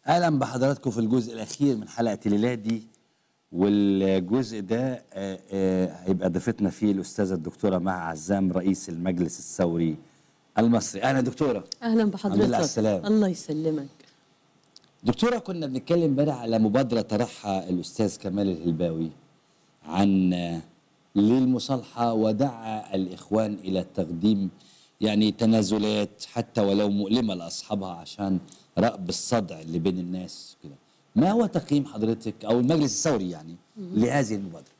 اهلا بحضراتكم في الجزء الاخير من حلقه الليله دي، والجزء ده هيبقى ضيفتنا فيه الاستاذه الدكتوره مها عزام رئيس المجلس الثوري المصري. اهلا دكتوره. اهلا بحضرتك. الحمد لله على السلامه. الله يسلمك. دكتوره، كنا بنتكلم امبارح على مبادره طرحها الاستاذ كمال الهلباوي عن للمصالحه، ودعا الاخوان الى تقديم يعني تنازلات حتى ولو مؤلمه لاصحابها عشان رأب الصدع اللي بين الناس كده. ما هو تقييم حضرتك او المجلس الثوري يعني لهذه المبادره؟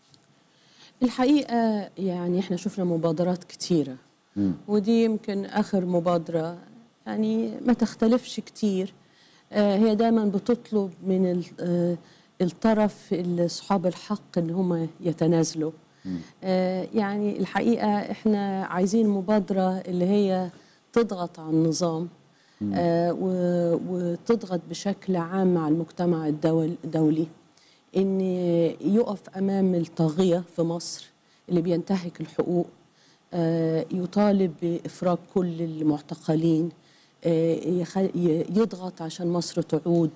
الحقيقه يعني احنا شفنا مبادرات كتيره، ودي يمكن اخر مبادره يعني ما تختلفش كتير. هي دايما بتطلب من الطرف اصحاب الحق ان هم يتنازلوا. يعني الحقيقه احنا عايزين مبادره اللي هي تضغط على النظام وتضغط بشكل عام مع المجتمع الدولي ان يقف امام الطاغيه في مصر اللي بينتهك الحقوق، يطالب بافراج كل المعتقلين، يضغط عشان مصر تعود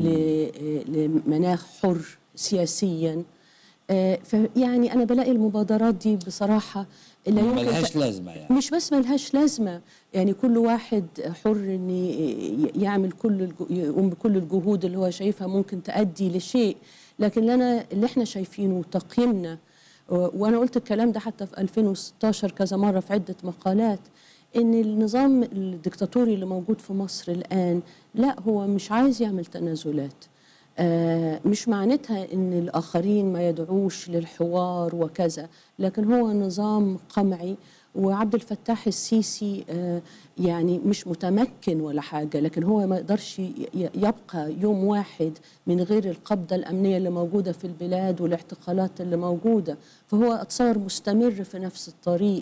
لمناخ حر سياسيا. فيعني انا بلاقي المبادرات دي بصراحه لا يمكن ملهاش لازمه، يعني مش بس ملهاش لازمه، يعني كل واحد حر ان يعمل يقوم بكل الجهود اللي هو شايفها ممكن تؤدي لشيء، لكن اللي احنا شايفينه تقييمنا، وانا قلت الكلام ده حتى في 2016 كذا مره في عده مقالات، ان النظام الدكتاتوري اللي موجود في مصر الان لا، هو مش عايز يعمل تنازلات. مش معناتها ان الاخرين ما يدعوش للحوار وكذا، لكن هو نظام قمعي، وعبد الفتاح السيسي يعني مش متمكن ولا حاجه، لكن هو ما يقدرش يبقى يوم واحد من غير القبضه الامنيه اللي موجوده في البلاد والاعتقالات اللي موجوده، فهو اتصور مستمر في نفس الطريق.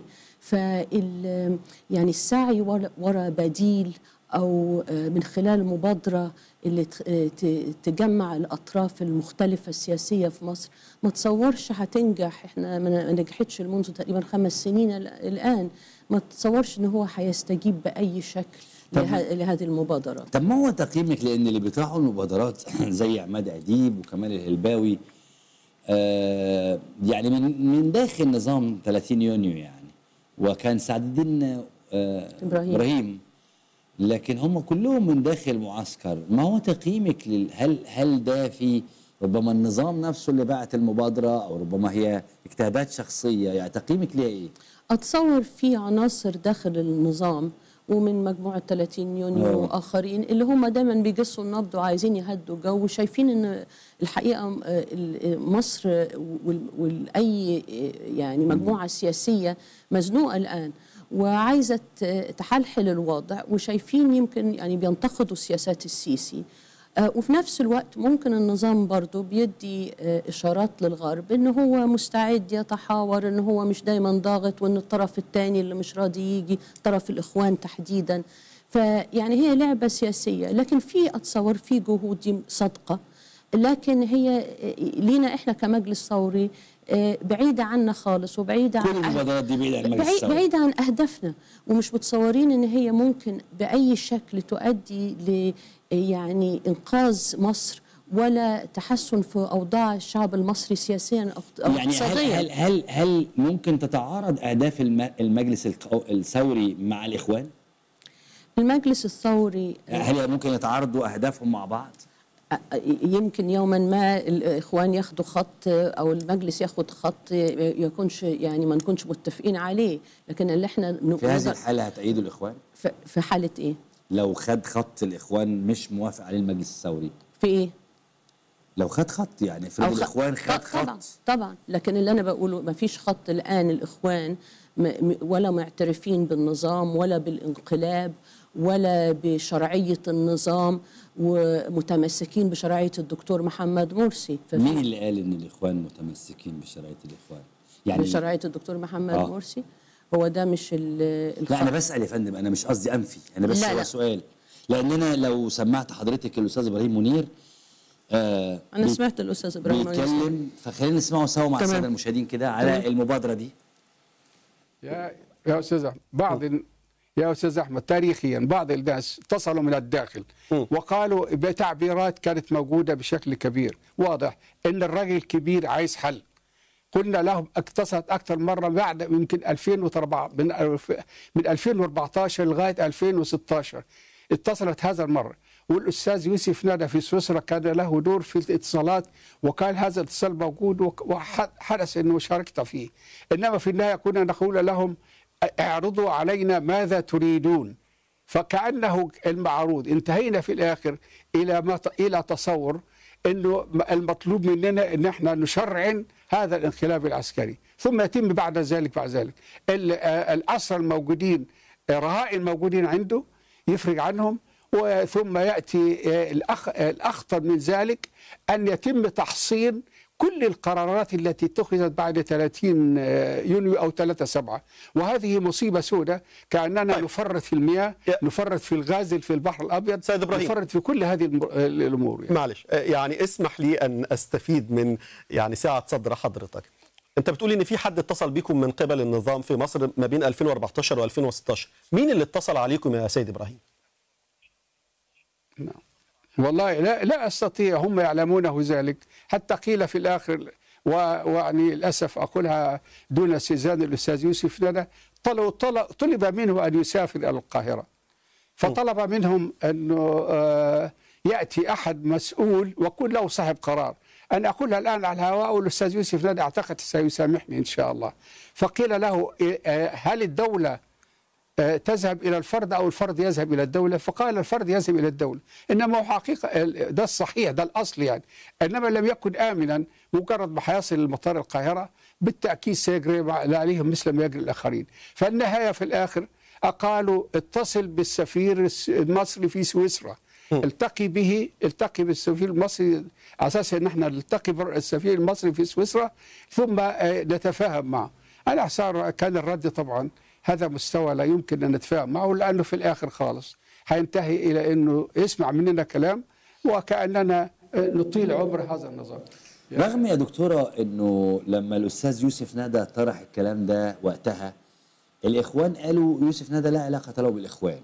يعني السعي ورا بديل او من خلال مبادره اللي تجمع الاطراف المختلفه السياسيه في مصر، ما تصورش هتنجح. احنا ما نجحتش منذ تقريبا 5 سنين الان، ما تصورش ان هو هيستجيب باي شكل لهذه المبادره. طب ما هو تقييمك؟ لان اللي بيطرحوا المبادرات زي عماد اديب وكمال الهلباوي يعني من داخل نظام 30 يونيو يعني، وكان سعد الدين ابراهيم، لكن هم كلهم من داخل معسكر. ما هو تقييمك هل ده في ربما النظام نفسه اللي بعت المبادرة، أو ربما هي اجتهادات شخصية؟ يعني تقييمك ليها إيه؟ أتصور في عناصر داخل النظام ومن مجموعة 30 يونيو وآخرين اللي هم دايما بيجسوا النبض وعايزين يهدوا جو، وشايفين إن الحقيقة مصر والأي يعني مجموعة سياسية مزنوقة الآن وعايزة تحلحل الوضع، وشايفين يمكن يعني بينتقدوا سياسات السيسي. وفي نفس الوقت ممكن النظام برضو بيدي إشارات للغرب إنه هو مستعد يتحاور، إنه هو مش دايما ضاغط، وإن الطرف الثاني اللي مش راضي يجي طرف الإخوان تحديدا. فيعني هي لعبة سياسية، لكن أتصور في جهود صادقة، لكن هي لينا إحنا كمجلس ثوري بعيدة عنا خالص، وبعيدة كل المبادرات دي بعيدة عن المجلس الثوري، بعيدة عن أهدافنا، ومش متصورين إن هي ممكن بأي شكل تؤدي ل يعني إنقاذ مصر ولا تحسن في أوضاع الشعب المصري سياسيا أو يعني اقتصاديا. هل ممكن تتعارض أهداف المجلس الثوري مع الإخوان؟ المجلس الثوري هل ممكن يتعارضوا أهدافهم مع بعض؟ يمكن يوما ما الاخوان ياخدوا خط او المجلس ياخد خط يكونش يعني ما نكونش متفقين عليه، لكن اللي احنا في هذه الحاله هتأيدوا الاخوان؟ في حاله ايه؟ لو خد خط الاخوان مش موافق عليه المجلس الثوري في ايه؟ لو خد خط يعني في الاخوان خد خط طبعا، لكن اللي انا بقوله ما فيش خط الان الاخوان ولا معترفين بالنظام ولا بالانقلاب ولا بشرعيه النظام، ومتمسكين بشرعيه الدكتور محمد مرسي. مين اللي قال ان الاخوان متمسكين بشرعيه الاخوان؟ يعني بشرعيه الدكتور محمد مرسي؟ هو ده مش لا انا بسال يا فندم، انا مش قصدي انفي، انا بس هو سؤال، لان انا لو سمعت حضرتك الاستاذ ابراهيم منير انا سمعت الاستاذ ابراهيم منير بيتكلم، فخلينا نسمعه سوا مع الساده المشاهدين كده على المبادره دي. يا استاذ بعض يا أستاذ أحمد تاريخيا بعض الناس اتصلوا من الداخل وقالوا بتعبيرات كانت موجودة بشكل كبير واضح إن الراجل الكبير عايز حل. قلنا لهم اتصلت أكثر مرة بعد يمكن 2004 من 2014 لغاية 2016 اتصلت هذا المرة، والأستاذ يوسف ندى في سويسرا كان له دور في الاتصالات وكان هذا الاتصال موجود وحدث أنه شاركت فيه. إنما في النهاية كنا نقول لهم اعرضوا علينا ماذا تريدون، فكأنه المعروض انتهينا في الآخر إلى تصور أنه المطلوب مننا أن احنا نشرعن هذا الانقلاب العسكري، ثم يتم بعد ذلك الأسرى الموجودين رهائن الموجودين عنده يفرج عنهم، ثم يأتي الأخطر من ذلك أن يتم تحصين كل القرارات التي اتخذت بعد 30 يونيو أو 3/7، وهذه مصيبة سوداء. كأننا نفرط في المياه، نفرط في الغاز في البحر الأبيض، سيد إبراهيم، نفرط في كل هذه الأمور يعني. معلش يعني اسمح لي أن أستفيد من يعني ساعة صدر حضرتك. أنت بتقولي إن في حد اتصل بكم من قبل النظام في مصر ما بين 2014 و2016، مين اللي اتصل عليكم يا سيد إبراهيم؟ نعم والله لا أستطيع، هم يعلمونه ذلك، حتى قيل في الآخر ويعني للأسف أقولها دون استئذان الأستاذ يوسف ندى، طلب منه أن يسافر إلى القاهرة، فطلب منهم أنه يأتي أحد مسؤول وكل له صاحب قرار. أنا أقولها الآن على الهواء والأستاذ يوسف ندى أعتقد سيسامحني إن شاء الله. فقيل له هل الدولة تذهب إلى الفرد أو الفرد يذهب إلى الدولة؟ فقال الفرد يذهب إلى الدولة. إنما هو حقيقة ده الصحيح، ده الأصل يعني. إنما لم يكن آمنا، مجرد ما حيصل المطار القاهرة بالتأكيد سيجري عليهم مثل ما يجري الآخرين. فالنهاية في الآخر قالوا اتصل بالسفير المصري في سويسرا، التقي بالسفير المصري على أساس أن احنا نلتقي بالسفير المصري في سويسرا ثم نتفاهم معه. على حساب كان الرد طبعا هذا مستوى لا يمكن أن نتفاهم معه، لأنه في الآخر خالص هينتهي إلى أنه يسمع مننا كلام وكأننا نطيل عمر هذا النظام. رغم يا دكتورة أنه لما الأستاذ يوسف ندى طرح الكلام ده وقتها الإخوان قالوا يوسف ندى لا علاقة له بالإخوان،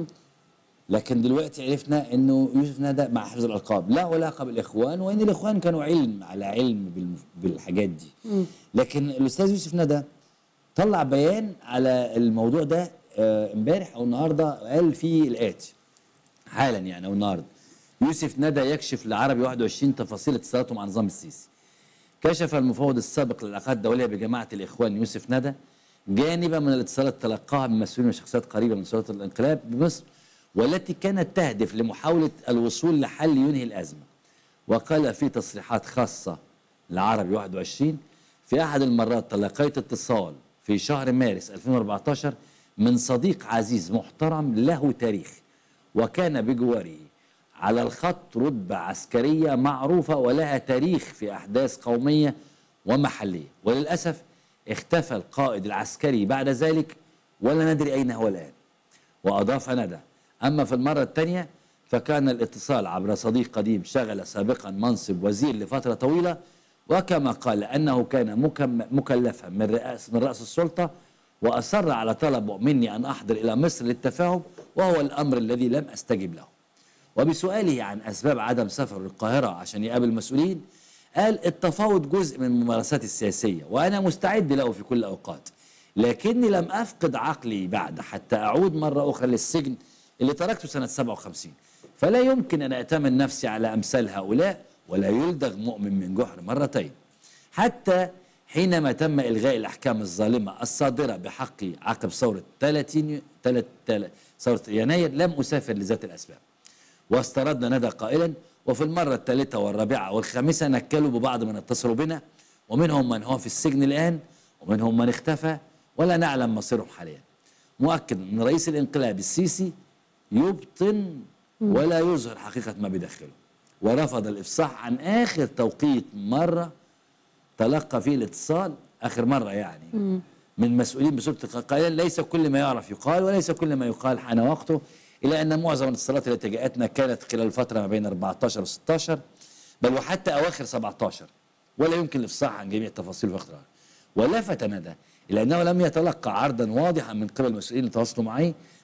لكن دلوقتي عرفنا أنه يوسف ندى مع حفظ الألقاب لا علاقة بالإخوان، وأن الإخوان كانوا على علم بالحاجات دي. لكن الأستاذ يوسف ندى طلع بيان على الموضوع ده امبارح او النهارده، قال فيه الاتي حالا يعني او النهارده: يوسف ندى يكشف لعربي 21 تفاصيل اتصالاته مع نظام السيسي. كشف المفوض السابق للعلاقات الدوليه بجماعه الاخوان يوسف ندى جانبا من الاتصالات تلقاها من مسؤولين وشخصيات قريبه من سلطات الانقلاب بمصر والتي كانت تهدف لمحاوله الوصول لحل ينهي الازمه. وقال في تصريحات خاصه لعربي 21: في احد المرات تلقيت اتصال في شهر مارس 2014 من صديق عزيز محترم له تاريخ وكان بجواره على الخط رتبة عسكرية معروفة ولها تاريخ في أحداث قومية ومحلية، وللأسف اختفى القائد العسكري بعد ذلك ولا ندري أين هو الآن. وأضاف ندى: أما في المرة الثانية فكان الاتصال عبر صديق قديم شغل سابقا منصب وزير لفترة طويلة، وكما قال أنه كان مكلفا من رأس السلطة وأصر على طلبه مني أن أحضر إلى مصر للتفاهم، وهو الأمر الذي لم أستجب له. وبسؤاله عن أسباب عدم سفره للقاهرة عشان يقابل المسؤولين قال: التفاوض جزء من الممارسات السياسية وأنا مستعد له في كل الأوقات، لكني لم أفقد عقلي بعد حتى أعود مرة أخرى للسجن اللي تركته سنة 57، فلا يمكن أن أأتمن نفسي على أمثال هؤلاء ولا يلدغ مؤمن من جحر مرتين. حتى حينما تم إلغاء الأحكام الظالمة الصادرة بحقي عقب ثورة 30 ثورة يناير لم أسافر لذات الأسباب. واستردنا ندى قائلا: وفي المرة الثالثة والرابعة والخامسة نكلوا ببعض من اتصلوا بنا، ومنهم من هو في السجن الآن ومنهم من اختفى ولا نعلم مصيرهم حاليا. مؤكد أن رئيس الانقلاب السيسي يبطن ولا يظهر حقيقة ما بداخله، ورفض الإفصاح عن آخر توقيت مرة تلقى فيه الاتصال، آخر مرة يعني من مسؤولين بسلطة قائلا: ليس كل ما يعرف يقال وليس كل ما يقال حان وقته، إلى أن معظم الاتصالات التي جاءتنا كانت خلال الفترة ما بين 14 و 16 بل وحتى أواخر 17، ولا يمكن الإفصاح عن جميع التفاصيل في اختراعها. ولفت ندى إلى أنه لم يتلقى عرضا واضحا من قبل المسؤولين اللي تواصلوا معي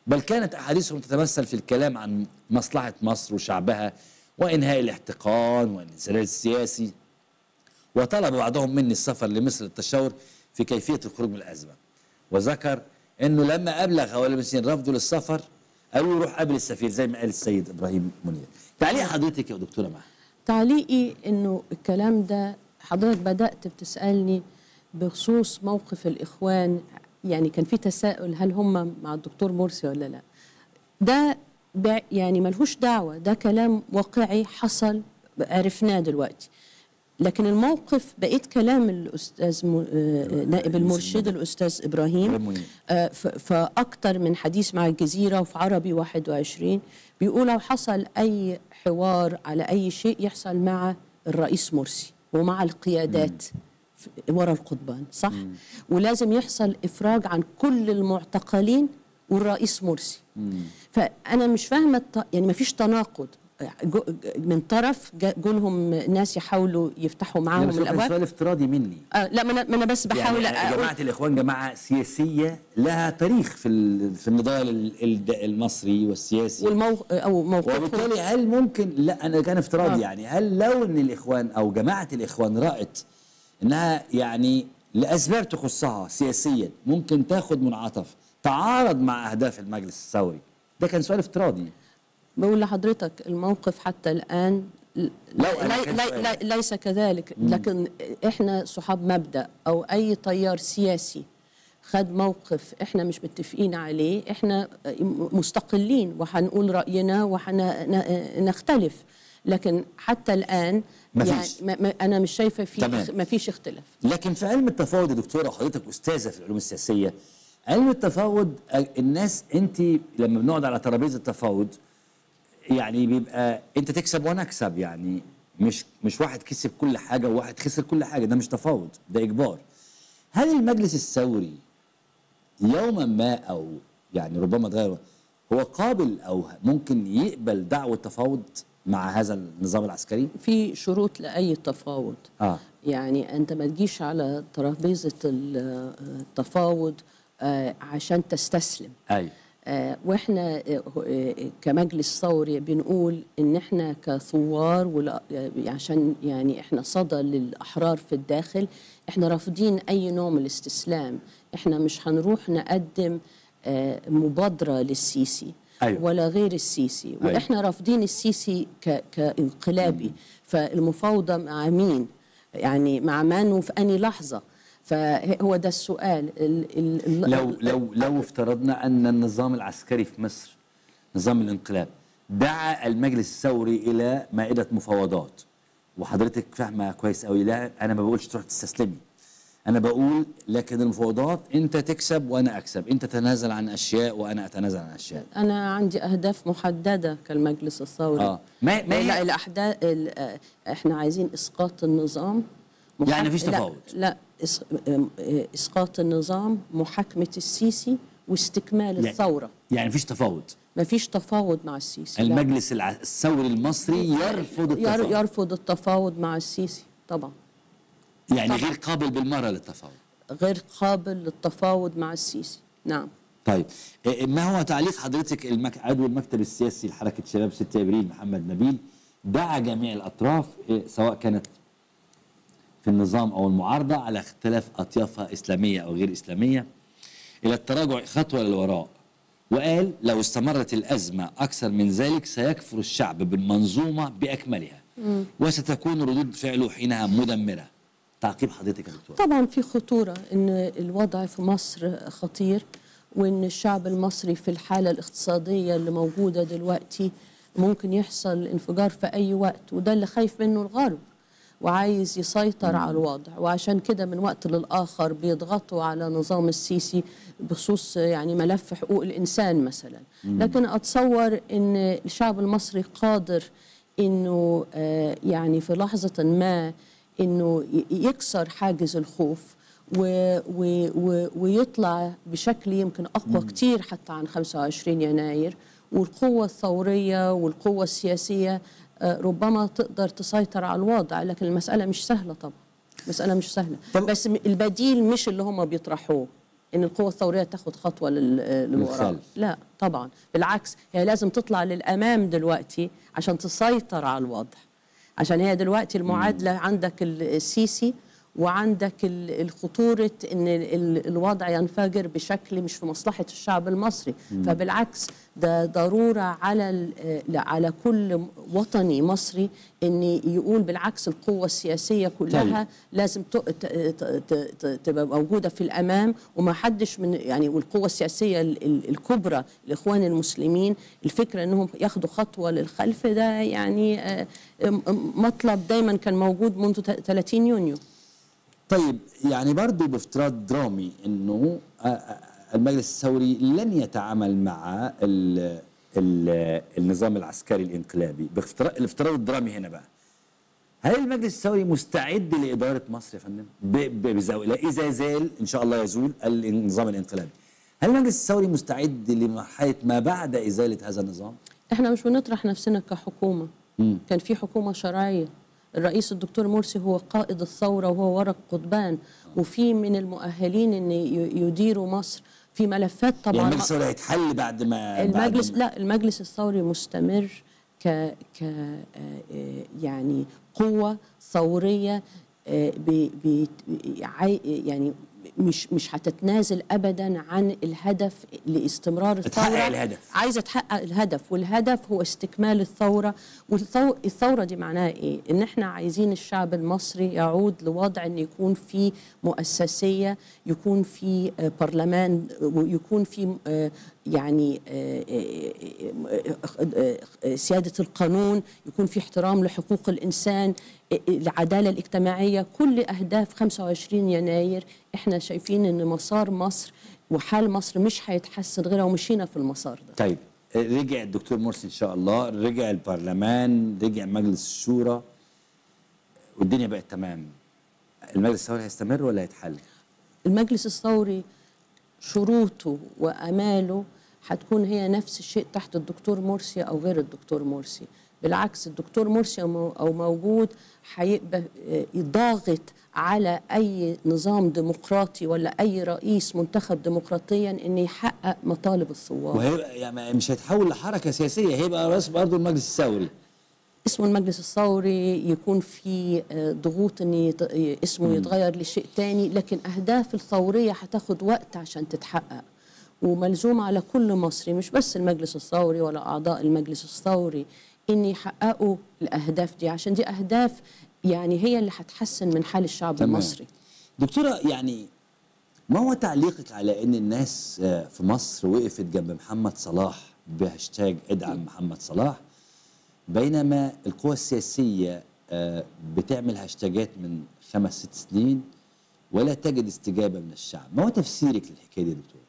بل كانت أحاديثهم تتمثل في الكلام عن مصلحة مصر وشعبها وإنهاء الاحتقان والانسداد السياسي. وطلب بعضهم مني السفر لمصر للتشاور في كيفية الخروج من الأزمة. وذكر أنه لما أبلغ أولي المسلمين رفضوا للسفر قالوا له روح قابل السفير زي ما قال السيد إبراهيم منير. تعليق حضرتك يا دكتورة مها؟ تعليقي انه الكلام ده حضرتك بدأت بتسألني بخصوص موقف الإخوان، يعني كان في تساؤل هل هم مع الدكتور مرسي ولا لا. ده يعني ملهوش دعوة، ده كلام واقعي حصل عرفناه دلوقتي. لكن الموقف بقيت كلام الأستاذ نائب المرشد الأستاذ إبراهيم فأكتر من حديث مع الجزيرة وفي عربي 21 بيقول لو حصل أي حوار على أي شيء يحصل مع الرئيس مرسي ومع القيادات وراء القضبان، صح؟ ولازم يحصل إفراج عن كل المعتقلين والرئيس مرسي. فأنا مش فاهمة يعني ما فيش تناقض من طرف جولهم ناس يحاولوا يفتحوا معاهم الابواب. سؤال افتراضي مني. لا ما انا بس بحاول يعني جماعه الاخوان جماعه سياسيه لها تاريخ في النضال المصري والسياسي او موقفهم، وبالتالي هل ممكن، لا انا كان افتراضي يعني هل لو ان الاخوان او جماعه الاخوان رأت انها يعني لاسباب تخصها سياسيا ممكن تاخد منعطف تعارض مع اهداف المجلس الثوري؟ ده كان سؤال افتراضي. بقول لحضرتك الموقف حتى الآن ليس كذلك، لكن احنا صحاب مبدأ او اي تيار سياسي خد موقف احنا مش متفقين عليه احنا مستقلين وهنقول رأينا وهنختلف، لكن حتى الآن يعني انا مش شايفه ما فيش اختلاف. لكن في علم التفاوض يا دكتوره وحضرتك استاذه في العلوم السياسيه، علم التفاوض الناس انت لما بنقعد على ترابيزه التفاوض يعني بيبقى انت تكسب وانا اكسب، يعني مش واحد كسب كل حاجه وواحد خسر كل حاجه، ده مش تفاوض، ده اجبار. هل المجلس الثوري يوما ما او يعني ربما تغير هو قابل او ممكن يقبل دعوه تفاوض مع هذا النظام العسكري؟ في شروط لاي تفاوض. يعني انت ما تجيش على ترابيزه التفاوض عشان تستسلم. ايوه. واحنا كمجلس ثوري بنقول ان احنا كثوار عشان يعني احنا صدى للاحرار في الداخل، احنا رافضين اي نوع من الاستسلام. احنا مش هنروح نقدم مبادره للسيسي. أيوة. ولا غير السيسي. أيوة. واحنا رافضين السيسي كانقلابي. فالمفاوضه مع مين؟ يعني مع من وفي انهي لحظه؟ فهو ده السؤال. لو افترضنا أن النظام العسكري في مصر نظام الانقلاب دعا المجلس الثوري إلى مائدة مفاوضات، وحضرتك فاهمة كويس قوي، لا أنا ما بقولش تروح تستسلمي، أنا بقول لكن المفاوضات أنت تكسب وأنا أكسب، أنت تتنازل عن أشياء وأنا أتنازل عن أشياء. أنا عندي أهداف محددة كالمجلس الثوري. ما الأحداث إحنا عايزين إسقاط النظام. يعني مفيش تفاوض؟ لا إسقاط النظام، محاكمة السيسي واستكمال الثورة. يعني مفيش تفاوض؟ مفيش تفاوض مع السيسي. المجلس الثوري المصري يرفض التفاوض؟ يرفض التفاوض مع السيسي طبعا. يعني طبعا. غير قابل بالمرة للتفاوض؟ غير قابل للتفاوض مع السيسي، نعم. طيب ما هو تعليق حضرتك؟ عضو المكتب السياسي لحركة شباب 6 أبريل محمد نبيل دعا جميع الأطراف سواء كانت في النظام أو المعارضة على اختلاف أطيافها إسلامية أو غير إسلامية إلى التراجع خطوة للوراء، وقال لو استمرت الأزمة أكثر من ذلك سيكفر الشعب بالمنظومة بأكملها وستكون ردود فعله حينها مدمرة. تعقيب حضرتك يا دكتور؟ طبعا في خطورة إن الوضع في مصر خطير، وإن الشعب المصري في الحالة الاقتصادية اللي موجودة دلوقتي ممكن يحصل انفجار في أي وقت، وده اللي خايف منه الغرب وعايز يسيطر على الوضع، وعشان كده من وقت للآخر بيضغطوا على نظام السيسي بخصوص يعني ملف حقوق الإنسان مثلا. لكن أتصور إن الشعب المصري قادر إنه يعني في لحظة ما إنه يكسر حاجز الخوف ويطلع بشكل يمكن أقوى كتير حتى عن 25 يناير، والقوة الثورية والقوة السياسية ربما تقدر تسيطر على الوضع. لكن المسألة مش سهلة طبعا، مسألة مش سهلة. بس البديل مش اللي هم بيطرحوه، ان القوة الثورية تاخد خطوة للوراء. للخلف. لا طبعا، بالعكس هي لازم تطلع للأمام دلوقتي عشان تسيطر على الوضع. عشان هي دلوقتي المعادلة عندك السيسي وعندك الخطورة ان الوضع ينفجر بشكل مش في مصلحة الشعب المصري. فبالعكس ده ضرورة على كل وطني مصري ان يقول بالعكس القوة السياسية كلها لازم تبقى موجودة في الامام، وما حدش من يعني، والقوة السياسية الكبرى الاخوان المسلمين الفكرة انهم ياخدوا خطوة للخلف ده يعني مطلب دايما كان موجود منذ 30 يونيو. طيب يعني برضو بافتراض درامي انه المجلس الثوري لن يتعامل مع النظام العسكري الانقلابي، الافتراض الدرامي هنا بقى، هل المجلس الثوري مستعد لإدارة مصر يا فندم؟ إذا زال إن شاء الله يزول النظام الانقلابي، هل المجلس الثوري مستعد لمرحلة ما بعد إزالة هذا النظام؟ احنا مش بنطرح نفسنا كحكومة. كان في حكومة شرعية، الرئيس الدكتور مرسي هو قائد الثورة وهو ورق قضبان، وفي من المؤهلين ان يديروا مصر في ملفات طبعا. يعني المجلس الثوري هيتحل بعد ما لا، المجلس الثوري مستمر يعني قوة ثورية يعني مش هتتنازل ابدا عن الهدف لاستمرار الثوره. تحقق الهدف، عايزه تحقق الهدف، والهدف هو استكمال الثوره. والثوره دي معناها ايه؟ ان احنا عايزين الشعب المصري يعود لوضع ان يكون في مؤسسيه، يكون في برلمان، ويكون في يعني سياده القانون، يكون في احترام لحقوق الانسان، العداله الاجتماعيه. كل اهداف 25 يناير احنا شايفين ان مسار مصر وحال مصر مش هيتحسن غير لو مشينا في المسار ده. طيب رجع الدكتور مرسي ان شاء الله، رجع البرلمان، رجع مجلس الشورى والدنيا بقت تمام، المجلس الثوري هيستمر ولا هيتحل؟ المجلس الثوري شروطه واماله هتكون هي نفس الشيء تحت الدكتور مرسي او غير الدكتور مرسي. بالعكس الدكتور مرسي او موجود هيبقى ضاغط على اي نظام ديمقراطي ولا اي رئيس منتخب ديمقراطيا ان يحقق مطالب الثوار. وهيبقى يعني مش هيتحول لحركه سياسيه، هيبقى رئيس برضه المجلس الثوري. اسمه المجلس الثوري، يكون في ضغوط ان اسمه يتغير لشيء تاني، لكن اهداف الثوريه هتاخد وقت عشان تتحقق، وملزوم على كل مصري مش بس المجلس الثوري ولا اعضاء المجلس الثوري ان يحققوا الاهداف دي، عشان دي اهداف يعني هي اللي هتحسن من حال الشعب تمام. المصري. دكتوره، يعني ما هو تعليقك على ان الناس في مصر وقفت جنب محمد صلاح بهاشتاج ادعم محمد صلاح، بينما القوى السياسيه بتعمل هاشتاجات من 5-6 سنين ولا تجد استجابه من الشعب؟ ما هو تفسيرك للحكايه دي يا دكتور؟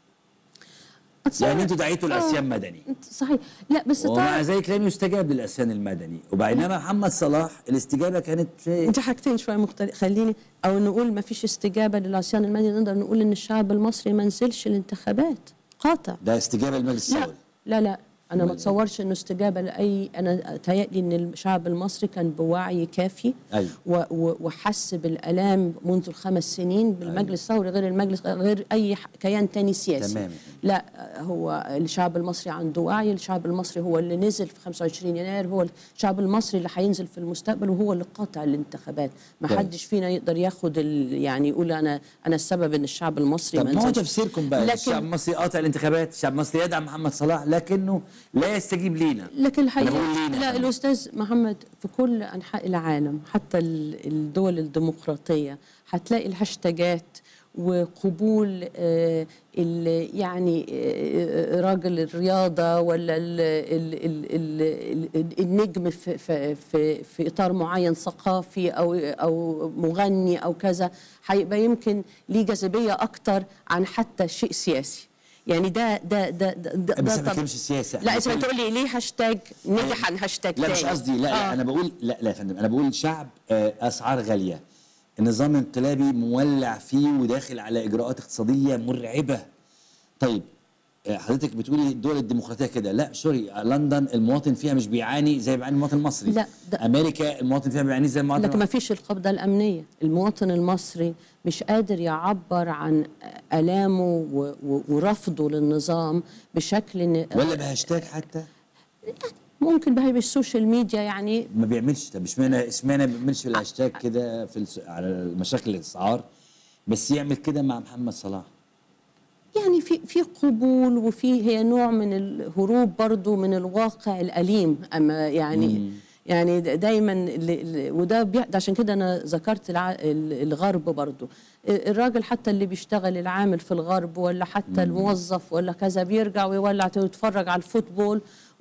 يعني انتوا دعيتوا العصيان مدني صحيح، لا بس ومع ذلك لم يستجاب للعصيان المدني، وبينما محمد صلاح الاستجابه كانت انت حاجتين شويه مختلفه. خليني او نقول ما فيش استجابه للعصيان المدني، نقدر نقول ان الشعب المصري ما نزلش الانتخابات قاطع. ده استجابه للمجلس الثوري؟ لا انا ما اتصورش انه استجابه لاي، انا تهيألي ان الشعب المصري كان بوعي كافي. أيوة. وحس بالالام منذ ال5 سنين بالمجلس الثوري غير اي كيان تاني سياسي. تمام. لا، هو الشعب المصري عنده وعي، الشعب المصري هو اللي نزل في 25 يناير، هو الشعب المصري اللي هينزل في المستقبل، وهو اللي قاطع الانتخابات. ما حدش فينا يقدر ياخد يعني يقول انا السبب ان الشعب المصري طب ما ما هو نزلش. تفسيركم بقى؟ الشعب المصري قاطع الانتخابات، الشعب المصري يدعم محمد صلاح لكنه لا يستجيب لينا. لكن الحقيقه لا، الاستاذ محمد في كل انحاء العالم حتى الدول الديمقراطيه هتلاقي الهاشتاجات وقبول يعني راجل الرياضه ولا النجم في اطار معين ثقافي او مغني او كذا، هيبقى يمكن ليه جاذبيه اكتر عن حتى شيء سياسي. يعني ده بس ما بتكلمش سياسه. لا انت بتقول لي ليه هاشتاج نجح عن هاشتاج تاني؟ لا مش قصدي، لا انا بقول لا يا فندم، انا بقول شعب اسعار غاليه، النظام الانقلابي مولع فيه وداخل على اجراءات اقتصاديه مرعبه. طيب حضرتك بتقولي الدول الديمقراطيه كده، لا سوري، لندن المواطن فيها مش بيعاني زي بيعاني المواطن المصري. لا، امريكا المواطن فيها بيعاني زي المواطن لكن ما فيش القبضة الأمنية. المواطن المصري مش قادر يعبر عن آلامه ورفضه للنظام بشكل ولا بهاشتاج حتى. ممكن بهاي بالسوشيال ميديا يعني ما بيعملش. طب اشمعنى ما بيعملش في الهاشتاج كده على مشاكل الاسعار، بس يعمل كده مع محمد صلاح؟ يعني في قبول، وفي هي نوع من الهروب برضو من الواقع الأليم. أما يعني دايما وده ده عشان كده أنا ذكرت الغرب برضو. الراجل حتى اللي بيشتغل العامل في الغرب ولا حتى الموظف ولا كذا بيرجع ويولع ويتفرج على الفوتبول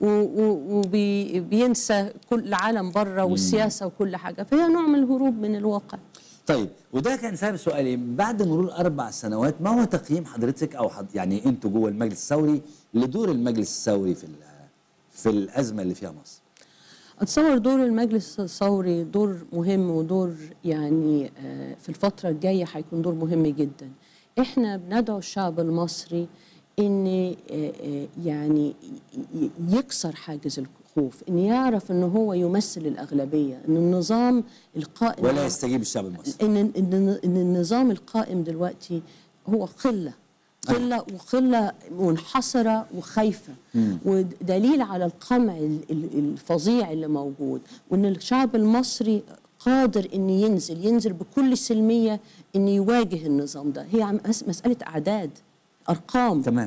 وبينسى كل العالم بره والسياسة وكل حاجة. فهي نوع من الهروب من الواقع. طيب، وده كان سبب سؤالي. بعد مرور 4 سنوات ما هو تقييم حضرتك او يعني انتوا جوه المجلس الثوري لدور المجلس الثوري في الازمه اللي فيها مصر؟ اتصور دور المجلس الثوري دور مهم، ودور يعني في الفتره الجايه هيكون دور مهم جدا. احنا بندعو الشعب المصري ان يعني يكسر حاجز الخوف، ان يعرف ان هو يمثل الاغلبيه، ان النظام القائم ولا يستجيب الشعب المصري، ان النظام القائم دلوقتي هو قله وقله منحصره وخايفه، ودليل على القمع الفظيع اللي موجود، وان الشعب المصري قادر ان ينزل بكل سلميه ان يواجه النظام ده. هي مساله اعداد، ارقام. تمام.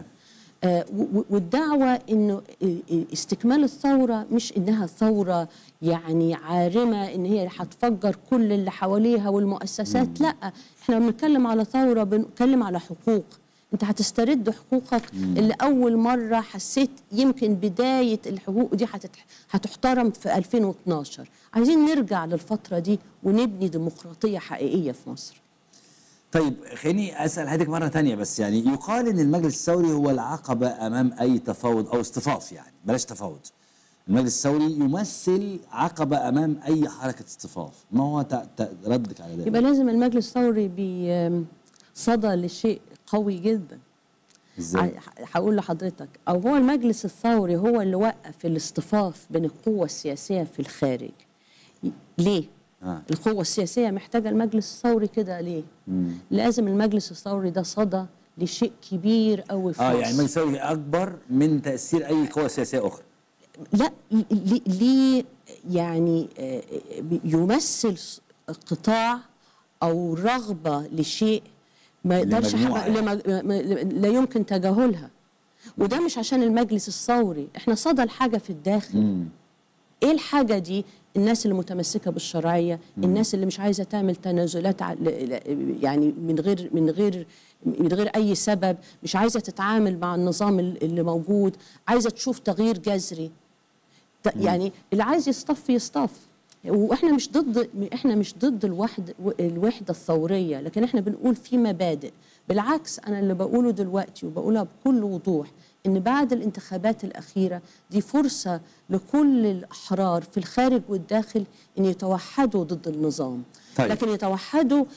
والدعوة إنه استكمال الثورة مش إنها ثورة يعني عارمة إن هي هتفجر كل اللي حواليها والمؤسسات. لا، إحنا بنتكلم على ثورة، بنتكلم على حقوق. أنت هتسترد حقوقك اللي أول مرة حسيت يمكن بداية الحقوق دي هتحترم في 2012. عايزين نرجع للفترة دي ونبني ديمقراطية حقيقية في مصر. طيب، خليني أسأل حضرتك مرة تانية بس. يعني يقال إن المجلس الثوري هو العقبة أمام أي تفاوض أو اصطفاف، يعني بلاش تفاوض. المجلس الثوري يمثل عقبة أمام أي حركة اصطفاف. ما هو ردك على ده؟ يبقى لازم المجلس الثوري بصدى لشيء قوي جدا. ازاي؟ هقول لحضرتك. او هو المجلس الثوري هو اللي وقف الاصطفاف بين القوة السياسية في الخارج. ليه؟ القوة السياسية محتاجة المجلس الثوري كده ليه؟ لازم المجلس الثوري ده صدى لشيء كبير قوي في مصر. يعني المجلس الثوري أكبر من تأثير أي قوة سياسية أخرى. لا، ليه يعني يمثل قطاع أو رغبة لشيء ما يقدرش لا يمكن تجاهلها. وده مش عشان المجلس الثوري، احنا صدى الحاجة في الداخل. ايه الحاجة دي؟ الناس اللي متمسكة بالشرعية، الناس اللي مش عايزة تعمل تنازلات يعني من غير أي سبب، مش عايزة تتعامل مع النظام اللي موجود، عايزة تشوف تغيير جذري. يعني اللي عايز يصطف. واحنا مش ضد الوحدة الثورية، لكن احنا بنقول في مبادئ. بالعكس، أنا اللي بقوله دلوقتي وبقولها بكل وضوح إن بعد الانتخابات الأخيرة دي فرصة لكل الأحرار في الخارج والداخل إن يتوحدوا ضد النظام. طيب. لكن يتوحدوا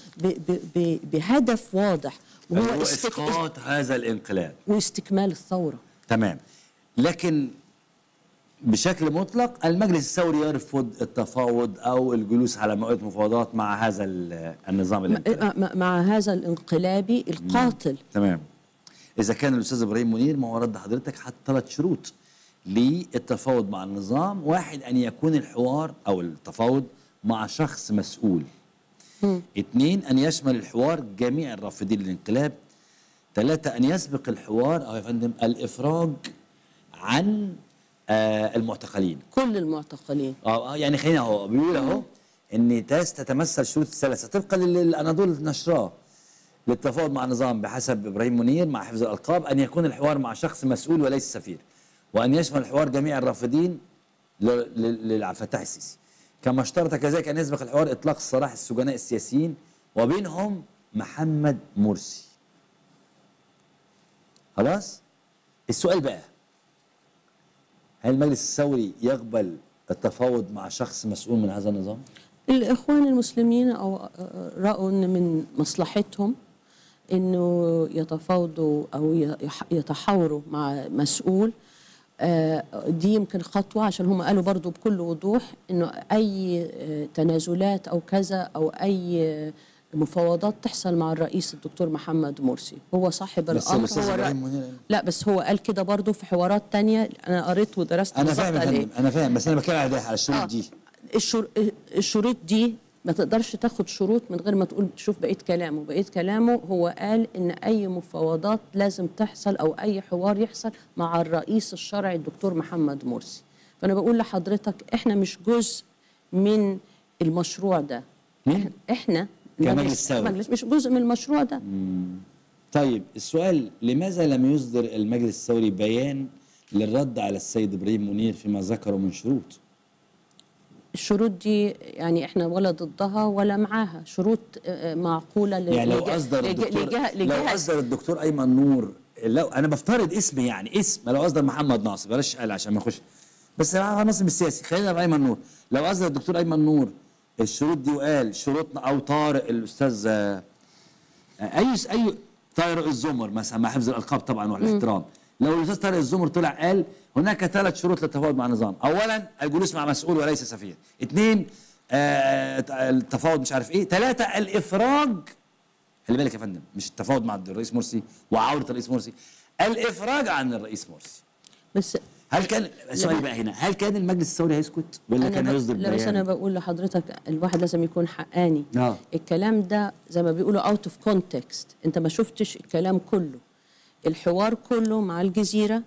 بهدف واضح، وهو إسقاط هذا الانقلاب واستكمال الثورة. تمام. لكن بشكل مطلق المجلس الثوري يرفض التفاوض أو الجلوس على مائدة مفاوضات مع هذا النظام الانقلابي، مع هذا الانقلابي القاتل. تمام. إذا كان الأستاذ إبراهيم منير، ما هو رد حضرتك حط 3 شروط للتفاوض مع النظام. 1، أن يكون الحوار أو التفاوض مع شخص مسؤول. 2، أن يشمل الحوار جميع الرافضين للانقلاب. 3، أن يسبق الحوار أو يا فندم الإفراج عن المعتقلين، كل المعتقلين. يعني خلينا اهو بيقول اهو ان تتمثل شروط الثلاثه طبقا للاناضول نشراه للتفاوض مع النظام بحسب ابراهيم منير مع حفظ الالقاب: ان يكون الحوار مع شخص مسؤول وليس سفير، وان يشمل الحوار جميع الرافضين لعبد الفتاح السيسي، كما اشترط كذلك ان يسبق الحوار اطلاق سراح السجناء السياسيين وبينهم محمد مرسي. خلاص؟ السؤال بقى: هل المجلس الثوري يقبل التفاوض مع شخص مسؤول من هذا النظام؟ الإخوان المسلمين رأوا أن من مصلحتهم انه يتفاوضوا او يتحاوروا مع مسؤول، دي يمكن خطوه، عشان هم قالوا برضو بكل وضوح انه اي تنازلات او كذا او اي مفاوضات تحصل مع الرئيس الدكتور محمد مرسي، هو صاحب الامر. لا بس هو قال كده برضو في حوارات تانية، انا قريت ودرست. انا فاهم انا فاهم، بس انا بتكلم على الشروط دي. الشروط دي ما تقدرش تاخد شروط من غير ما تقول تشوف بقية كلامه. بقية كلامه هو قال إن أي مفاوضات لازم تحصل أو أي حوار يحصل مع الرئيس الشرعي الدكتور محمد مرسي. فأنا بقول لحضرتك إحنا مش جزء من المشروع ده. إحنا كمجلس ثوري مش جزء من المشروع ده. طيب السؤال، لماذا لم يصدر المجلس الثوري بيان للرد على السيد إبراهيم منير فيما ذكره من شروط؟ الشروط دي يعني احنا ولا ضدها ولا معاها، شروط معقوله يعني لو اصدر الدكتور ايمن نور، لو انا بفترض اسم، يعني اسم، لو اصدر محمد ناصر، بلاش قال عشان ما يخش، بس ناصر السياسي، خلينا ايمن نور، لو اصدر الدكتور ايمن نور الشروط دي وقال شروطنا، او طارق الاستاذ اي طارق الزمر مثلا، مع حفظ الالقاب طبعا والاحترام، لو الاستاذ طارق الزمر طلع قال هناك 3 شروط للتفاوض مع النظام، اولا الجلوس مع مسؤول وليس سفير، 2 التفاوض مش عارف ايه، 3 الافراج، خلي بالك يا فندم، مش التفاوض مع الرئيس مرسي وعودة الرئيس مرسي، الافراج عن الرئيس مرسي. بس هل كان السؤال بقى هنا، هل كان المجلس الثوري هيسكت ولا كان هيصدر بيان؟ لا بس انا بقول لحضرتك الواحد لازم يكون حقاني. الكلام ده زي ما بيقولوا اوت اوف كونتكست، انت ما شفتش الكلام كله، الحوار كله مع الجزيرة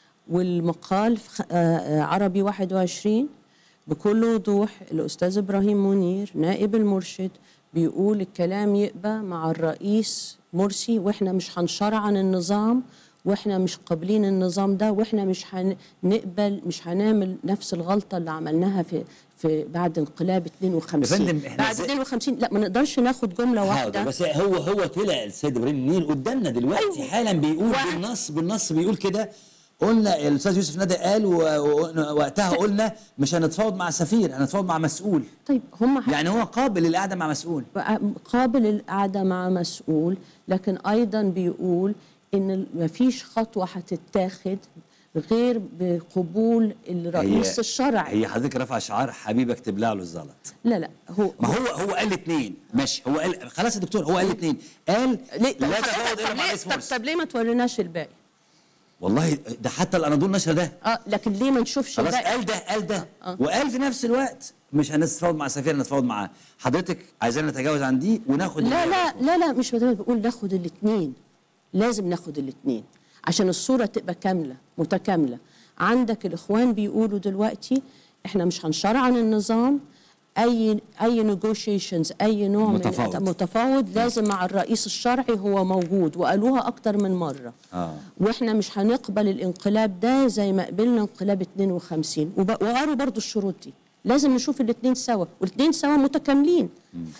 والمقال في عربي 21 بكل وضوح. الأستاذ إبراهيم منير نائب المرشد بيقول الكلام يبقى مع الرئيس مرسي، وإحنا مش هنشرع عن النظام، وإحنا مش قابلين النظام ده، وإحنا مش هنقبل، مش هنعمل نفس الغلطة اللي عملناها في بعد انقلاب 52. بعد 52 لا ما نقدرش ناخد جمله واحده. بس هو طلع السيد ابراهيم منير قدامنا دلوقتي حالا بيقول بالنص بيقول كده، قلنا الاستاذ يوسف ندى قال وقتها قلنا مش هنتفاوض مع سفير، هنتفاوض مع مسؤول. طيب يعني هو قابل للقعده مع مسؤول، قابل للقعده مع مسؤول، لكن ايضا بيقول ان ما فيش خطوه هتتاخد غير بقبول الرئيس الشرعي. هي حضرتك رفع شعار حبيبك تبلع له الزلط. لا هو قال 2 ماشي، هو قال خلاص يا دكتور، هو قال 2 قال لا تفاوض الا مع الرئيس مرسي. طب ليه ما توريناش الباقي؟ والله ده حتى الاناضول نشر ده. لكن ليه ما نشوفش الباقي؟ خلاص قال ده وقال في نفس الوقت مش هنتفاوض مع سفير، هنتفاوض معاه. حضرتك عايزانا نتجاوز عن دي وناخد لا مش بقول ناخد الاثنين، لازم ناخد الاثنين عشان الصورة تبقى كاملة متكاملة. عندك الإخوان بيقولوا دلوقتي إحنا مش هنشرع عن النظام، أي negotiations، أي نوع من متفاوض لازم مع الرئيس الشرعي هو موجود، وقالوها أكتر من مرة. وإحنا مش هنقبل الانقلاب ده زي ما قبلنا انقلاب 52، وقالوا برضو الشروط دي لازم نشوف الاثنين سوا، والاثنين سوا متكاملين.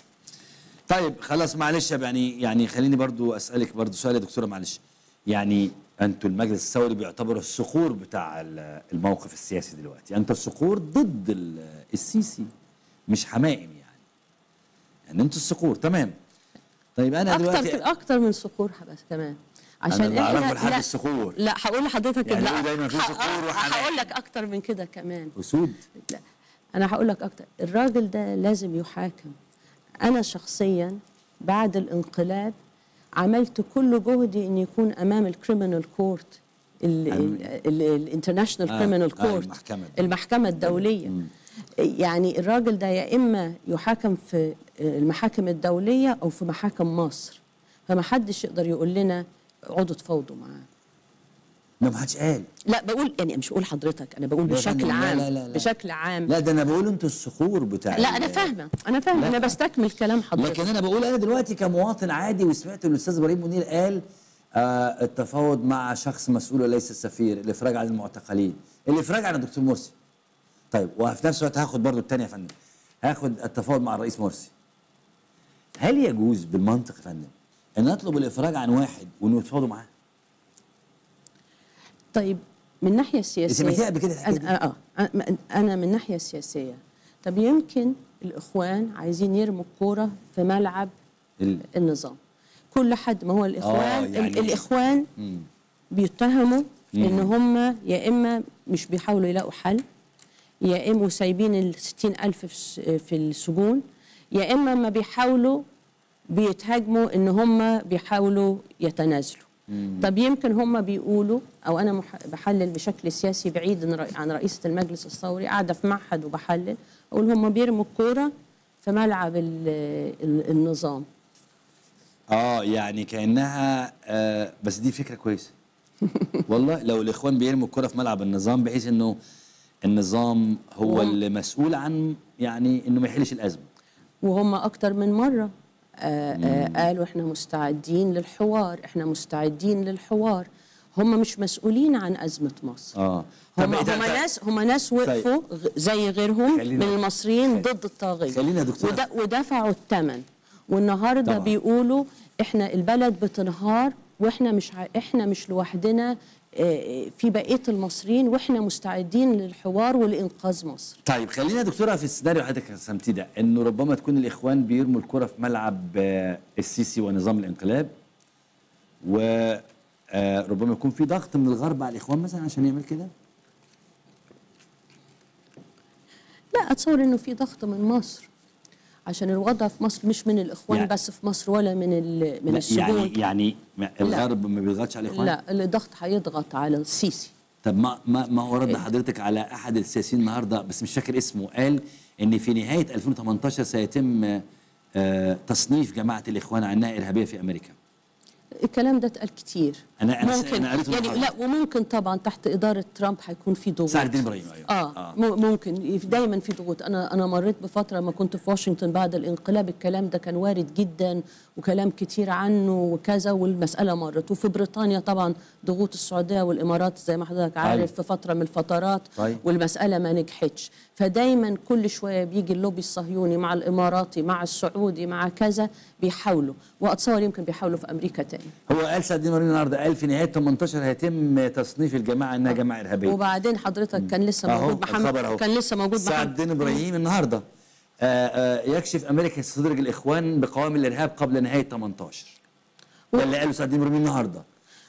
طيب خلاص معلش، يعني خليني برضو أسألك برضو سؤال يا دكتورة، معلش، يعني انتوا المجلس الثوري بيعتبروا الصقور بتاع الموقف السياسي دلوقتي، انتوا الصقور ضد السيسي مش حمائم، يعني انتوا الصقور، تمام. طيب انا دلوقتي اكتر من صقور بس كمان، عشان انا بعرفه لحد الصقور. لا هقول لحضرتك يعني لا دايما في صقور وحمائم. هقول لك اكتر من كده كمان، اسود. لا انا هقول لك اكتر، الراجل ده لازم يحاكم. انا شخصيا بعد الانقلاب عملت كل جهدي ان يكون امام الكريمنال كورت، الانترناشونال كريمنال كورت، المحكمه الدوليه. يعني الراجل ده يا اما يحاكم في المحاكم الدوليه او في محاكم مصر، فما حدش يقدر يقول لنا اقعدوا تفاوضوا معاه. ما حدش قال. لا بقول، يعني مش بقول حضرتك، انا بقول بشكل عام. لا. بشكل عام. لا ده انا بقول انتوا الصخور بتاع. لا انا فاهمه انا بستكمل كلام حضرتك. لكن انا بقول انا دلوقتي كمواطن عادي، وسمعت الاستاذ ابراهيم منير قال التفاوض مع شخص مسؤول وليس السفير، الافراج عن المعتقلين، الافراج عن الدكتور مرسي. طيب وفي نفس الوقت هاخد برضو الثانيه يا فندم، هاخد التفاوض مع الرئيس مرسي. هل يجوز بالمنطق يا فندم ان نطلب الافراج عن واحد وانه يتفاوضوا معاه؟ طيب من الناحيه السياسيه سمعتيها قبل كده؟ انا من الناحيه السياسيه، طب يمكن الاخوان عايزين يرموا الكوره في ملعب النظام، كل حد، ما هو الاخوان يعني الاخوان بيتهموا ان هم يا اما مش بيحاولوا يلاقوا حل، يا اما سايبين ال60,000 في السجون، يا اما ما بيحاولوا بيتهاجموا ان هم بيحاولوا يتنازلوا. طب يمكن هم بيقولوا، او انا بحلل بشكل سياسي بعيد عن رئيسة المجلس الثوري، قاعده في معهد وبحلل، اقول هم بيرموا الكوره في ملعب النظام. يعني كانها بس دي فكره كويسه. والله لو الاخوان بيرموا الكره في ملعب النظام، بحيث انه النظام هو اللي مسؤول عن يعني انه ما يحلش الازمه. وهم اكتر من مره قالوا احنا مستعدين للحوار، احنا مستعدين للحوار. هم مش مسؤولين عن ازمه مصر. هم ناس وقفوا زي غيرهم من المصريين ضد الطاغيه. خلينا دكتور، ودفعوا الثمن، والنهارده طبعا بيقولوا احنا البلد بتنهار، واحنا احنا مش لوحدنا في بقيه المصريين، واحنا مستعدين للحوار ولانقاذ مصر. طيب خلينا دكتوره في السيناريو حضرتك رسمتيه ده، انه ربما تكون الاخوان بيرموا الكره في ملعب السيسي ونظام الانقلاب، وربما يكون في ضغط من الغرب على الاخوان مثلا عشان يعمل كده. لا، اتصور انه في ضغط من مصر، عشان الوضع في مصر مش من الاخوان يعني بس في مصر، ولا من السجون. يعني الغرب ما بيضغطش على الاخوان؟ لا، الضغط هيضغط على السيسي. طب ما هو رد حضرتك على احد السياسيين النهارده، بس مش فاكر اسمه، قال ان في نهايه 2018 سيتم تصنيف جماعه الاخوان عنها ارهابيه في امريكا. الكلام ده اتقال كتير. انا قريته يعني لا، وممكن طبعا تحت اداره ترامب هيكون في ضغوط. سعد الدين ابراهيم. ممكن دايما في ضغوط. انا مريت بفتره ما كنت في واشنطن بعد الانقلاب، الكلام ده كان وارد جدا وكلام كتير عنه وكذا، والمساله مرت. وفي بريطانيا طبعا ضغوط السعوديه والامارات زي ما حضرتك عارف في فتره من الفترات، والمساله ما نجحتش. فدايما كل شويه بيجي اللوبي الصهيوني مع الاماراتي مع السعودي مع كذا، بيحاولوا، واتصور يمكن بيحاولوا في امريكا تاني. هو قال سعد الدين ابراهيم النهارده، قال في نهايه 18 هيتم تصنيف الجماعه انها جماعه ارهابيه. وبعدين حضرتك كان لسه موجود سعد الدين ابراهيم النهارده يكشف امريكا ستدرج الاخوان بقوام الارهاب قبل نهايه 18. ده اللي قاله سعد الدين ابراهيم النهارده.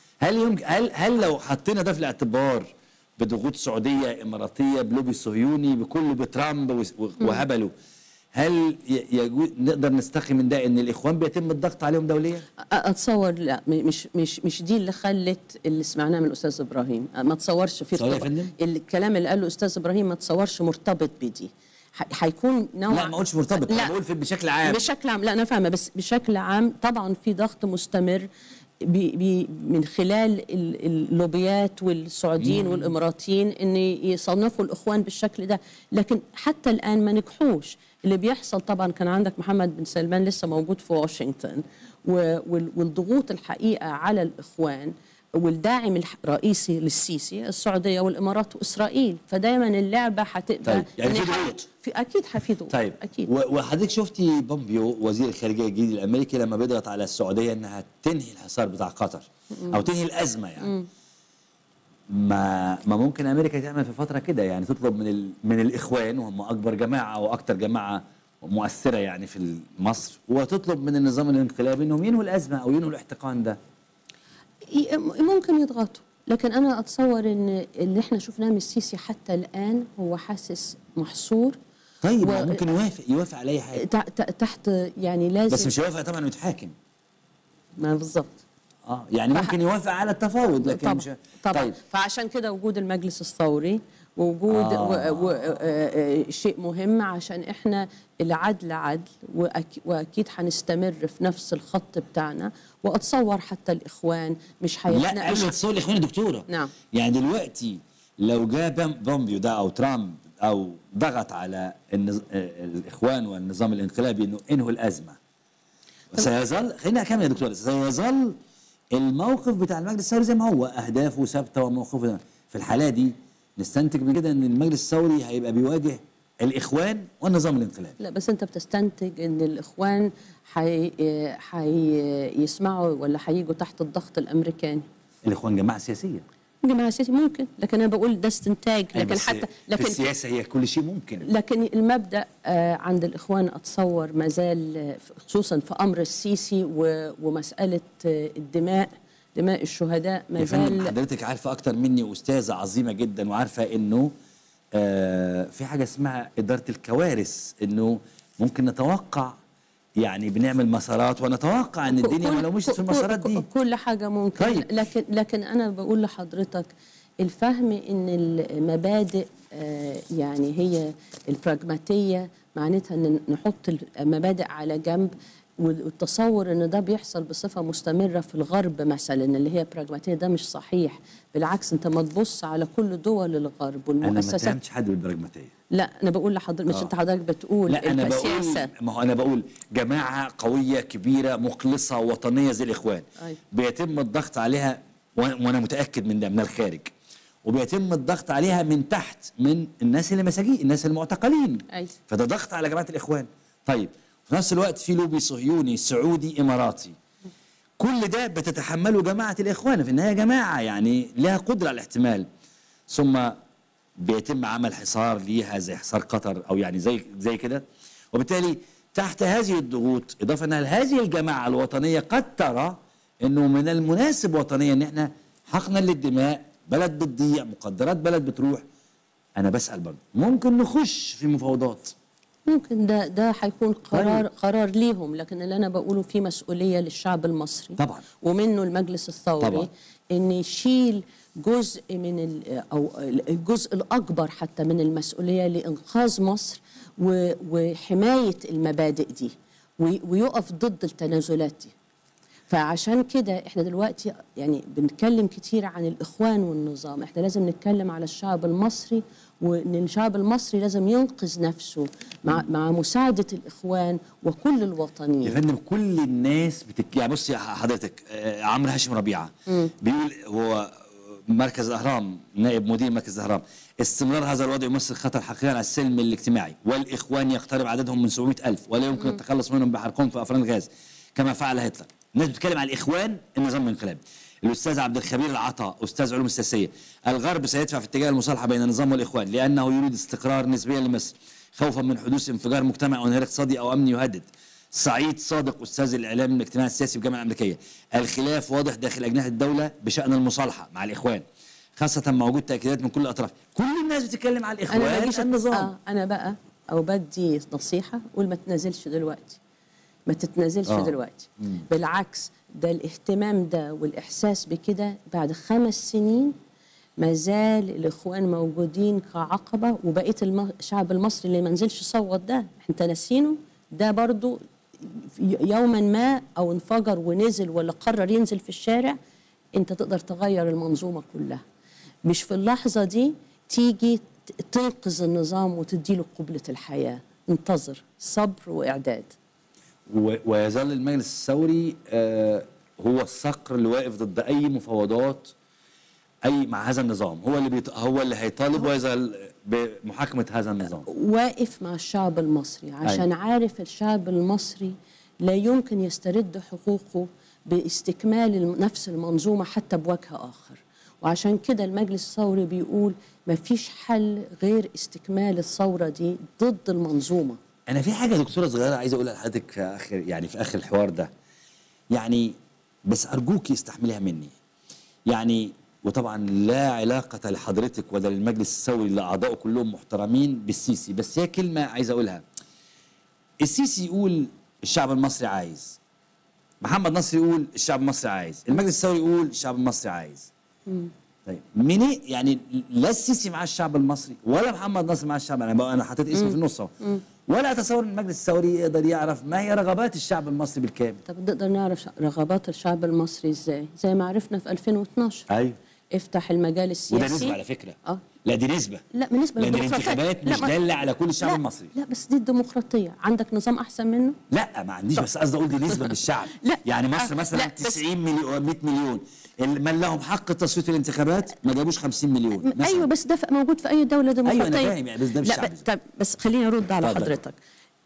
هل لو حطينا ده في الاعتبار بضغوط سعوديه اماراتيه بلوبي الصهيوني بكل بترامب وهبله، هل نقدر نستخي من ده ان الاخوان بيتم الضغط عليهم دوليا؟ اتصور لا، مش دي اللي خلت اللي سمعناه من الاستاذ ابراهيم. ما تصورش في الكلام اللي قاله الاستاذ ابراهيم، ما تصورش مرتبط بدي. هيكون نوع، لا ما قلتش مرتبط، انا بقول بشكل عام. بشكل عام، لا انا فاهمه، بس بشكل عام طبعا في ضغط مستمر من خلال اللوبيات والسعوديين والاماراتيين ان يصنفوا الاخوان بالشكل ده، لكن حتى الان ما نجحوش. اللي بيحصل طبعا، كان عندك محمد بن سلمان لسه موجود في واشنطن، والضغوط الحقيقه على الاخوان والداعم الرئيسي للسيسي السعوديه والامارات واسرائيل. فدايما اللعبه هتبقى طيب يعني في ضغوط، اكيد في ضغوط. طيب اكيد. وحضرتك شفتي بومبيو وزير الخارجيه الجديد الامريكي لما بيضغط على السعوديه انها تنهي الحصار بتاع قطر او تنهي الازمه يعني. ما ممكن امريكا تعمل في فتره كده، يعني تطلب من الاخوان وهم اكبر جماعه واكثر جماعه مؤثره يعني في مصر، وتطلب من النظام الانقلابي انهم ينهوا الازمه او ينهوا الاحتقان ده. ممكن يضغطوا، لكن انا اتصور ان اللي احنا شفناه من السيسي حتى الان هو حاسس محصور. طيب ممكن يوافق على اي حاجه تحت، يعني لازم، بس مش يوافق طبعا ويتحاكم. ما بالظبط. يعني ممكن يوافق على التفاوض، لكن طبعًا. مش طيب. فعشان كده وجود المجلس الثوري ووجود شيء مهم، عشان احنا العدل عدل، واكيد هنستمر في نفس الخط بتاعنا. واتصور حتى الاخوان مش لا قبل تصور الاخوان يا دكتوره. نعم. يعني دلوقتي لو جاء بومبيو ده او ترامب او ضغط على الاخوان والنظام الانقلابي انه انهوا الازمه، سيظل، خلينا اكمل يا دكتوره، سيظل الموقف بتاع المجلس الثوري زي ما هو، اهدافه ثابته وموقفه. في الحاله دي نستنتج من كده ان المجلس الثوري هيبقى بيواجه الاخوان والنظام الانقلابي. لا، بس انت بتستنتج ان الاخوان يسمعوا ولا هيجوا تحت الضغط الامريكاني. الاخوان جماعه سياسيه. جماعه سياسيه ممكن، لكن انا بقول ده استنتاج. لكن بس حتى في السياسه هي كل شيء ممكن. لكن المبدا عند الاخوان اتصور ما زال خصوصا في امر السيسي ومساله الدماء، دماء الشهداء ما يا فندم زال. حضرتك عارفه اكتر مني، استاذه عظيمه جدا، وعارفه انه في حاجه اسمها اداره الكوارث، انه ممكن نتوقع، يعني بنعمل مسارات ونتوقع ان الدنيا ما لو مشيت في المسارات دي كل حاجه ممكن. طيب. لكن انا بقول لحضرتك الفهم ان المبادئ يعني هي البراجماتيه، معناتها ان نحط المبادئ على جنب، والتصور ان ده بيحصل بصفه مستمره في الغرب مثلا اللي هي براجماتيه، ده مش صحيح. بالعكس، انت ما تبص على كل دول الغرب والمؤسسات. انا ما اتهمتش حد بالبراجماتيه. لا انا بقول لحضرتك، مش انت حضرتك بتقول لا انا السياسه. بقول، ما هو انا بقول جماعه قويه كبيره مخلصه وطنيه زي الاخوان، أيوة. بيتم الضغط عليها، وانا متاكد من ده من الخارج، وبيتم الضغط عليها من تحت من الناس اللي مساجين، الناس المعتقلين. أيوة. فده ضغط على جماعه الاخوان. طيب في نفس الوقت في لوبي صهيوني سعودي اماراتي، كل ده بتتحمله جماعه الاخوان، في النهايه جماعه يعني لها قدره على الاحتمال، ثم بيتم عمل حصار ليها زي حصار قطر او يعني زي كده، وبالتالي تحت هذه الضغوط، اضافه ان هذه الجماعه الوطنيه قد ترى انه من المناسب وطنيا ان احنا حقنا للدماء، بلد بتضيع، مقدرات بلد بتروح. انا بسال برضه ممكن نخش في مفاوضات، ممكن ده هيكون قرار ليهم، لكن اللي انا بقوله فيه مسؤوليه للشعب المصري طبعا، ومنه المجلس الثوري طبعا، ان يشيل جزء من او الجزء الاكبر حتى من المسؤوليه لانقاذ مصر وحمايه المبادئ دي، ويقف ضد التنازلات دي. فعشان كده احنا دلوقتي يعني بنتكلم كتير عن الاخوان والنظام، احنا لازم نتكلم على الشعب المصري، وان الشعب المصري لازم ينقذ نفسه مع مساعده الاخوان وكل الوطنيين. يا فندم كل الناس يعني بصي حضرتك، عمرو هاشم ربيعه بيقول، هو مركز الاهرام نائب مدير مركز الاهرام، استمرار هذا الوضع يمثل خطر حقيقي على السلم الاجتماعي، والاخوان يقترب عددهم من 700,000 ولا يمكن التخلص منهم بحرقهم في افران الغاز كما فعل هتلر. الناس بتتكلم على الاخوان النظام الانقلابي. الاستاذ عبد الخبير العطا استاذ علوم السياسيه، الغرب سيدفع في اتجاه المصالحه بين النظام والاخوان لانه يريد استقرار نسبيا لمصر خوفا من حدوث انفجار مجتمعي وانهيار اقتصادي او امني يهدد. سعيد صادق استاذ الاعلام الاجتماعي السياسي في الجامعه الامريكيه، الخلاف واضح داخل اجنحه الدوله بشان المصالحه مع الاخوان، خاصه مع وجود تاكيدات من كل الاطراف. كل الناس بتتكلم على الاخوان النظام. انا بقى او بدي نصيحه، قول ما تنازلش دلوقتي، ما تتنازلش دلوقتي. بالعكس، ده الاهتمام ده والاحساس بكده بعد 5 سنين ما زال الاخوان موجودين كعقبه، وبقيه الشعب المصري اللي ما نزلش صوت ده انت ناسينه، ده برضو يوما ما او انفجر ونزل ولا قرر ينزل في الشارع، انت تقدر تغير المنظومه كلها. مش في اللحظه دي تيجي تنقذ النظام وتديله قبله الحياه. انتظر، صبر واعداد. ويظل المجلس الثوري هو الصقر اللي واقف ضد اي مفاوضات مع هذا النظام، هو اللي هيطالب ويظل بمحاكمه هذا النظام. واقف مع الشعب المصري عشان عارف الشعب المصري لا يمكن يسترد حقوقه باستكمال نفس المنظومه حتى بوجه اخر، وعشان كده المجلس الثوري بيقول ما فيش حل غير استكمال الثوره دي ضد المنظومه. أنا في حاجة دكتورة صغيرة عايز أقولها لحضرتك في آخر الحوار ده، يعني بس أرجوكي استحمليها مني. يعني وطبعا لا علاقة لحضرتك ولا للمجلس الثوري لأعضائه كلهم محترمين بالسيسي، بس هي كلمة عايز أقولها. السيسي يقول الشعب المصري عايز، محمد نصر يقول الشعب المصري عايز، المجلس الثوري يقول الشعب المصري عايز. طيب منين يعني؟ لا السيسي مع الشعب المصري ولا محمد نصر مع الشعب، انا حطيت اسمه في النص اهو، ولا اتصور ان المجلس الثوري يقدر يعرف ما هي رغبات الشعب المصري بالكامل. طب نقدر نعرف رغبات الشعب المصري ازاي؟ زي ما عرفنا في 2012. ايوه، افتح المجال السياسي، وده نسبه على فكره. لا دي نسبه، لا بالنسبه لان الانتخابات مش داله على كل الشعب المصري. لا بس دي الديمقراطيه، عندك نظام احسن منه؟ لا ما عنديش، بس قصدي اقول دي نسبه من الشعب. يعني مصر مثلا 90 مليون 100 مليون، من لهم حق التصويت في الانتخابات ما جابوش 50 مليون مثلا. ايوه بس ده موجود في اي دوله ديمقراطيه. ايوه انا فاهم يعني، بس ده مش شعب. طب بس خليني ارد على حضرتك.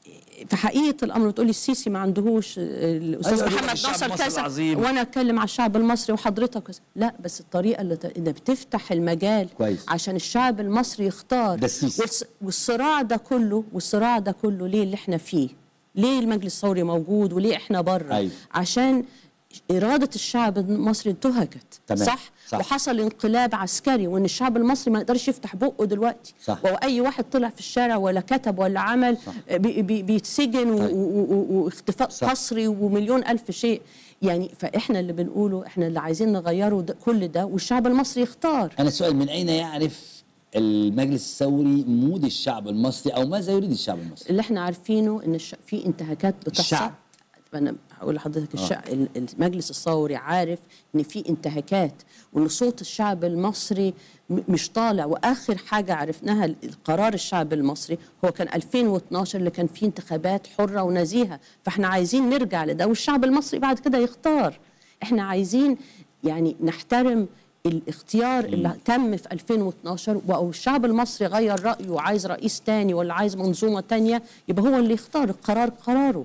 في حقيقه الامر بتقولي السيسي ما عندهوش الاستاذ أيوة، محمد الشعب ناصر المصري كذا العظيم. وانا اتكلم على الشعب المصري وحضرتك كذا. لا، بس الطريقه اللي بتفتح المجال كويس. عشان الشعب المصري يختار. ده السيسي. والصراع ده كله ليه اللي احنا فيه؟ ليه المجلس الثوري موجود وليه احنا بره؟ أيوة. عشان إرادة الشعب المصري انتهكت. تمام. صح؟ وحصل انقلاب عسكري، وإن الشعب المصري ما يقدرش يفتح بقه دلوقتي. صح. وأي واحد طلع في الشارع ولا كتب ولا عمل بيتسجن طيب. واختفاء صح. قسري ومليون ألف شيء. يعني فإحنا اللي بنقوله، إحنا اللي عايزين نغيره كل ده، والشعب المصري يختار. أنا سؤال، من أين يعرف المجلس الثوري مود الشعب المصري أو ماذا يريد الشعب المصري؟ اللي احنا عارفينه إن في انتهاكات بتحصل. الشعب. أنا هقول لحضرتك المجلس الثوري عارف إن في انتهاكات، وإن صوت الشعب المصري مش طالع. وآخر حاجة عرفناها القرار الشعب المصري هو كان 2012 اللي كان فيه انتخابات حرة ونزيهة. فإحنا عايزين نرجع لده، والشعب المصري بعد كده يختار. إحنا عايزين يعني نحترم الاختيار اللي تم في 2012، أو الشعب المصري غير رأيه وعايز رئيس تاني ولا عايز منظومة تانية، يبقى هو اللي يختار. القرار قراره.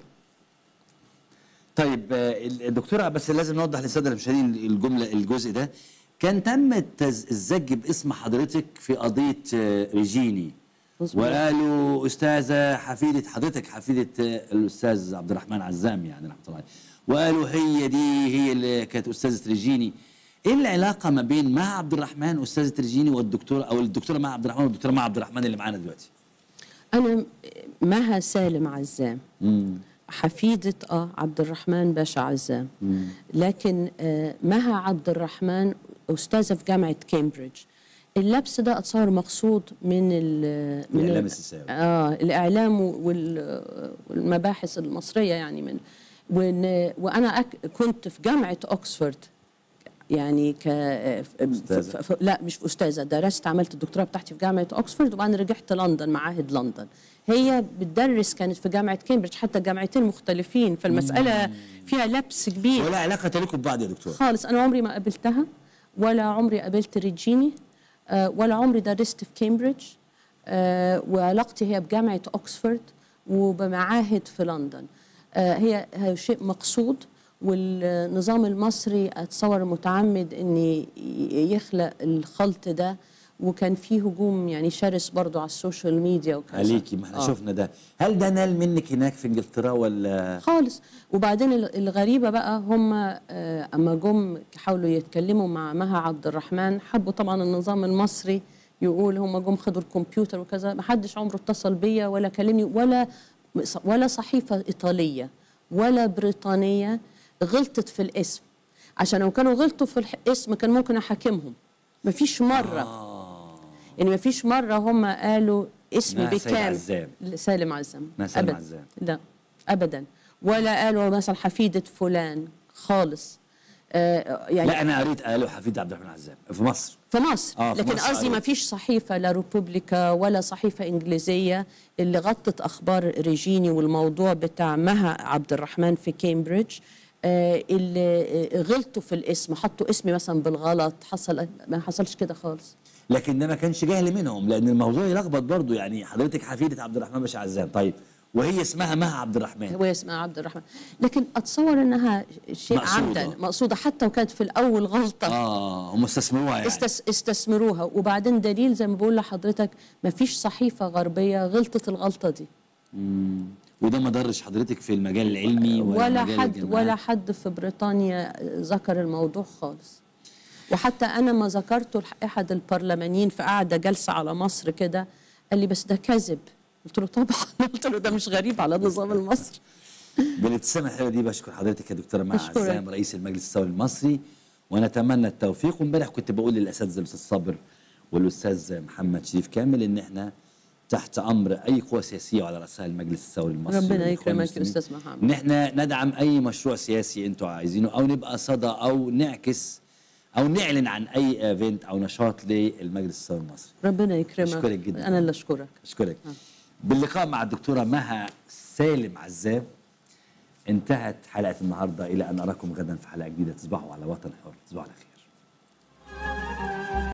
طيب الدكتورة، بس لازم نوضح للساده المشاهدين الجزء ده. كان تم الزج باسم حضرتك في قضيه ريجيني، وقالوا استاذه حفيده حضرتك، حفيده الاستاذ عبد الرحمن عزام يعني رحمه الله عليه، وقالوا هي اللي كانت استاذه ريجيني. ايه العلاقه ما بين مها عبد الرحمن استاذه ريجيني والدكتوره، او الدكتوره مها عبد الرحمن والدكتوره مها عبد الرحمن اللي معانا دلوقتي؟ انا مها سالم عزام، حفيدة عبد الرحمن باشا عزام. لكن مها عبد الرحمن أستاذة في جامعة كامبريدج. اللبس ده أتصور مقصود من الإعلام السياسي. الإعلام والمباحث المصرية يعني. وأنا كنت في جامعة أكسفورد يعني لا مش أستاذة، درست عملت الدكتوراه بتاعتي في جامعة أكسفورد، وبعدين رجعت لندن، معاهد لندن. هي بتدرس كانت في جامعة كامبريدج، حتى جامعتين مختلفين، فالمسألة فيها لبس كبير. ولا علاقة لكم ببعض يا دكتور؟ خالص. أنا عمري ما قابلتها، ولا عمري قابلت ريجيني، ولا عمري درست في كامبريدج. وعلاقتي هي بجامعة أكسفورد وبمعاهد في لندن. هي شيء مقصود، والنظام المصري أتصور متعمد أن يخلق الخلط ده، وكان فيه هجوم يعني شرس برضو على السوشيال ميديا وكذا عليكي. ما احنا شفنا ده. هل ده نال منك هناك في انجلترا ولا؟ خالص. وبعدين الغريبة بقى، هم أما جم حاولوا يتكلموا مع مها عبد الرحمن، حبوا طبعا النظام المصري يقول هم جم خدوا الكمبيوتر وكذا. ما حدش عمره اتصل بيا ولا كلمني، ولا صحيفة إيطالية ولا بريطانية غلطت في الاسم. عشان لو كانوا غلطوا في الاسم كان ممكن أحاكمهم. مفيش مرة يعني مفيش مرة هم قالوا اسمي بكام سالم عزام. سالم عزام. لا أبدا. ولا قالوا مثلا حفيدة فلان خالص. يعني لا أنا قريت قالوا حفيدة عبد الرحمن عزام في مصر. في مصر. لكن قصدي ما فيش صحيفة لا ريبوبليكا ولا صحيفة إنجليزية اللي غطت أخبار ريجيني والموضوع بتاع مها عبد الرحمن في كامبريدج. اللي غلطوا في الاسم، حطوا اسمي مثلا بالغلط. ما حصلش كده خالص. لكن ده ما كانش جهل منهم، لأن الموضوع يلخبط برضه. يعني حضرتك حفيدة عبد الرحمن باشا عزام، طيب وهي اسمها مها عبد الرحمن. وهي اسمها عبد الرحمن، لكن اتصور انها شيء عمدا مقصوده، حتى وكانت في الاول غلطه. هم استثمروها يعني. استثمروها. وبعدين دليل زي ما بقول لحضرتك، ما فيش صحيفه غربيه غلطت الغلطه دي. وده ما ضرش حضرتك في المجال العلمي ولا حد في بريطانيا ذكر الموضوع خالص. وحتى انا ما ذكرته لاحد البرلمانيين في قاعده جلسه على مصر كده، قال لي بس ده كذب. قلت له طبعا. قلت له ده مش غريب على النظام المصري. بالابتسامه الحلوه دي بشكر حضرتك يا دكتوره مها عزام رئيس المجلس الثوري المصري، ونتمنى التوفيق. وامبارح كنت بقول للاساتذه الاستاذ صابر والاستاذ محمد شريف كامل ان احنا تحت امر اي قوى سياسيه وعلى راسها المجلس الثوري المصري. ربنا يكرمك يا استاذ محمد. ان احنا ندعم اي مشروع سياسي انتوا عايزينه، او نبقى صدى، او نعكس، او نعلن عن اي ايفنت او نشاط للمجلس الثوري المصري. ربنا يكرمك. اشكرك جدا. انا اللي اشكرك. اشكرك. باللقاء مع الدكتوره مها سالم عزام انتهت حلقه النهارده. الى ان اراكم غدا في حلقه جديده. تصبحوا على وطن حر. تصبحوا على خير.